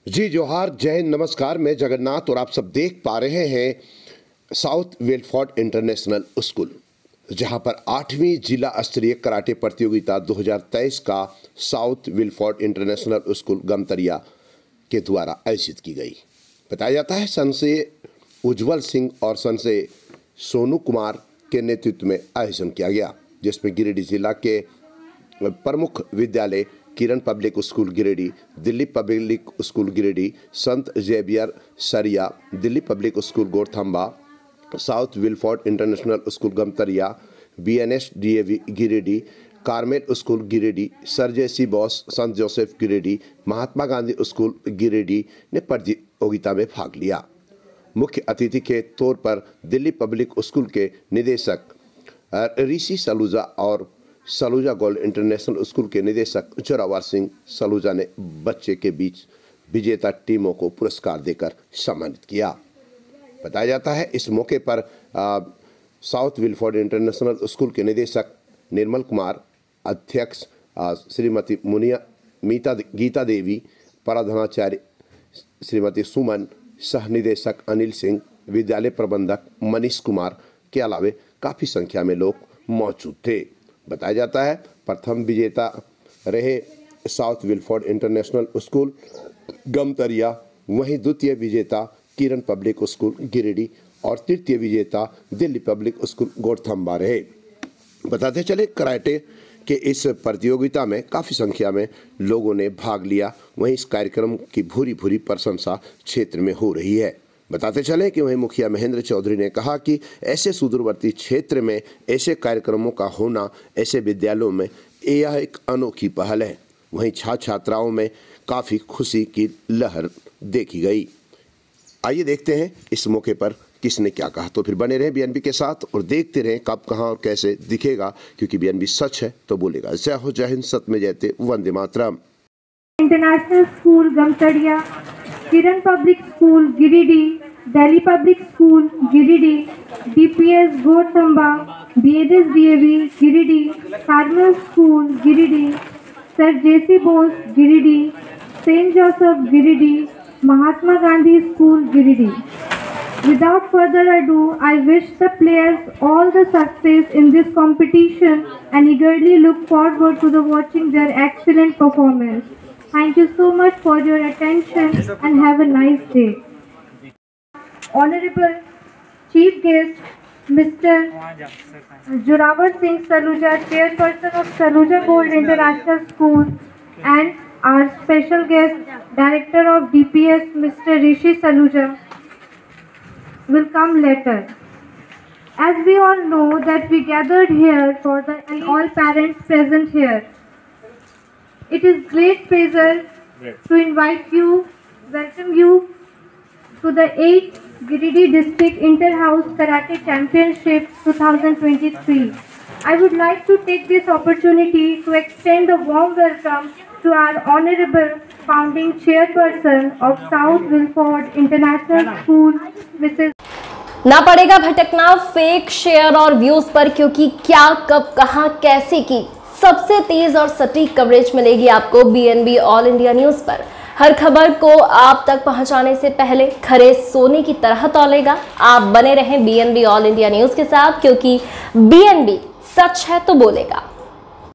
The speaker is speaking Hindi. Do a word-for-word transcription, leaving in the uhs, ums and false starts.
जी जोहार, जय हिंद, नमस्कार। मैं जगन्नाथ और आप सब देख पा रहे हैं साउथ विल्फोर्ड इंटरनेशनल स्कूल, जहां पर आठवीं जिला स्तरीय कराटे प्रतियोगिता दो हज़ार तेईस का South Wilford International School Gamtaria के द्वारा आयोजित की गई। बताया जाता है सन से उज्जवल सिंह और सन से सोनू कुमार के नेतृत्व में आयोजन किया गया, जिसमें गिरिडीह जिला के प्रमुख विद्यालय Kiran Public School Giridih, Delhi Public School Giridih, Sant Xavier Sariya, Delhi Public School Gortamba, South Wilford International School Gamtaria, B N S D A V Giridih, Carmel School Giridih, Sir J C Bose Sant Joseph Giridih, Mahatma Gandhi School Giridih ने प्रतियोगिता में भाग लिया। मुख्य अतिथि के तौर पर दिल्ली पब्लिक स्कूल के निदेशक ऋषि सलूजा और सलूजा गोल्ड इंटरनेशनल स्कूल के निदेशक जोरावर सिंह सलूजा ने बच्चे के बीच विजेता टीमों को पुरस्कार देकर सम्मानित किया। बताया जाता है इस मौके पर आ, साउथ विल्फोर्ड इंटरनेशनल स्कूल के निदेशक निर्मल कुमार, अध्यक्ष आ, श्रीमती मुनिया मीता गीता देवी, प्रधानाचार्य श्रीमती सुमन, सह निदेशक अनिल सिंह, विद्यालय प्रबंधक मनीष कुमार के अलावा काफ़ी संख्या में लोग मौजूद थे। बताया जाता है प्रथम विजेता रहे South Wilford International School Gamtaria, वहीं द्वितीय विजेता किरण पब्लिक स्कूल गिरिडीह और तृतीय विजेता दिल्ली पब्लिक स्कूल गोरथम्बा रहे। बताते चले कराटे के इस प्रतियोगिता में काफ़ी संख्या में लोगों ने भाग लिया, वहीं इस कार्यक्रम की भूरी भूरी प्रशंसा क्षेत्र में हो रही है। बताते चलें कि वहीं मुखिया महेंद्र चौधरी ने कहा कि ऐसे सुदूरवर्ती क्षेत्र में ऐसे कार्यक्रमों का होना, ऐसे विद्यालयों में यह एक अनोखी पहल है। वहीं छात्र छात्राओं में काफ़ी खुशी की लहर देखी गई। आइए देखते हैं इस मौके पर किसने क्या कहा। तो फिर बने रहें बीएनबी के साथ और देखते रहें कब, कहां और कैसे दिखेगा, क्योंकि बीएनबी सच है तो बोलेगा। जय हो, जय हिंद, सत्य में जयते, वंदे मातरम। International School Gamtaria, Kiran Public School Giridih, Delhi Public School Giridih, DPS Gortamba, BNS DAV Giridih, Carmel School Giridih, Sir J C Bose Giridih, Saint Joseph Giridih, Mahatma Gandhi School Giridih. Without further ado, I wish the players all the success in this competition and eagerly look forward to the watching their excellent performance. Thank you so much for your attention and have a nice day. Honorable Chief Guest, Mister Joravar Singh Saluja, Chairperson of Saluja Gold International School, and our special guest, Director of D P S, Mister Rishi Saluja, will come later. As we all know that we gathered here for the and all parents present here, it is great pleasure to invite you, welcome you to the eighth Giridih District Inter-House Karate Championship twenty twenty-three. I would like to take this opportunity to extend a warm welcome to our Honorable Founding Chairperson of South Wild International School, Missus ना पड़ेगा भटकना फेक शेयर और व्यूज पर, क्योंकि क्या, कब, कहां, कैसे की सबसे तेज और सटीक कवरेज मिलेगी आपको बीएनबी ऑल इंडिया न्यूज पर। हर खबर को आप तक पहुंचाने से पहले खरे सोने की तरह तौलेगा। आप बने रहें बीएनबी ऑल इंडिया न्यूज के साथ, क्योंकि बीएनबी सच है तो बोलेगा।